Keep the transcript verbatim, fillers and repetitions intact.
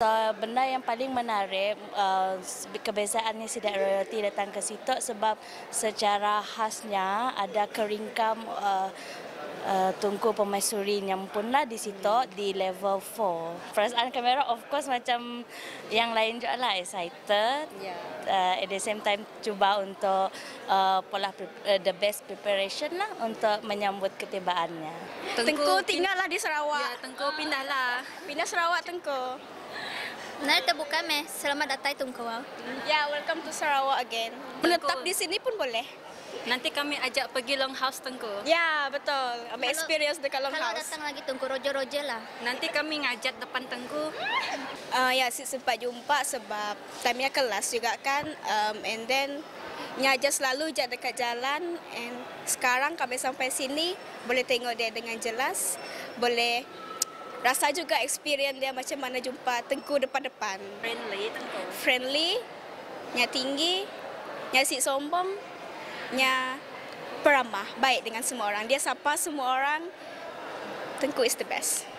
Antara benda yang paling menarik, uh, kebiasaannya Sidat Royalty datang ke situ sebab secara khasnya ada keringkam uh, uh, Tunku Permaisuri Nyampurna di situ di level four. Perasaan kamera of course macam yang lain juga lah, excited. Yeah. Uh, at the same time cuba untuk uh, pola uh, the best preparation lah untuk menyambut ketibaannya. Tengku, Tengku tinggallah di Sarawak. Ya, Tengku pindahlah. Pindah Sarawak, Tengku. Nah, terbuka meh. Selamat datang Tengku. Ya, welcome to Sarawak again. Menetap Tengku. di sini pun boleh. Nanti kami ajak pergi longhouse Tengku. Ya, betul. Ambil Kalau- experience dekat Kalau longhouse. datang lagi Tengku roja-roja lah. Nanti kami ngajak depan Tengku. Uh, ya, si sempat jumpa sebab time-nya kelas juga kan. Um, and then, Nyaja selalu je dekat jalan. And sekarang kami sampai sini, boleh tengok dia dengan jelas. Boleh rasa juga experience dia macam mana jumpa Tengku depan-depan. Friendly Tengku. Friendly, nya tinggi, nya si sombong, nya peramah, baik dengan semua orang. Dia sapa semua orang. Tengku is the best.